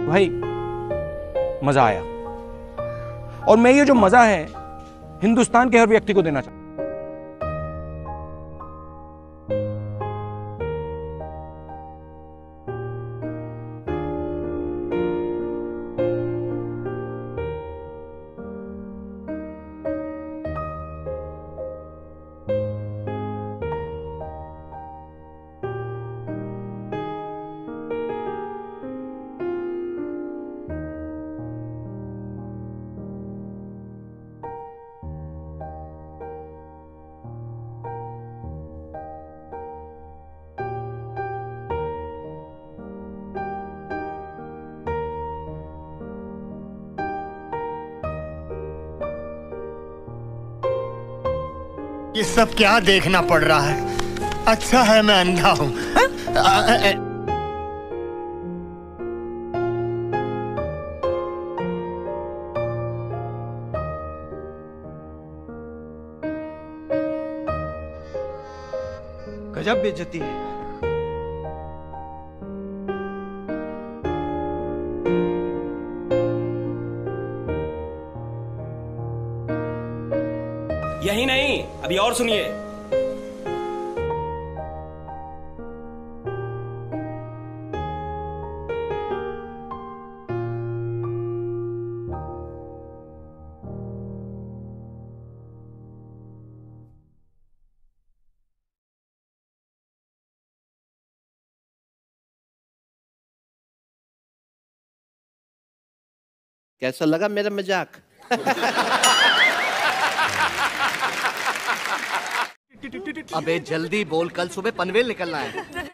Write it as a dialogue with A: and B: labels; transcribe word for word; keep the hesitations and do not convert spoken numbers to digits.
A: भाई मजा आया, और मैं ये जो मजा है हिंदुस्तान के हर व्यक्ति को देना चाहता हूं।
B: ये सब क्या देखना पड़ रहा है? अच्छा है मैं अंधा हूं।
C: गजब बेइज्जती है।
D: यही नहीं, अभी और सुनिए।
E: कैसा लगा मेरा मजाक? अबे जल्दी बोल, कल सुबह पनवेल निकलना है।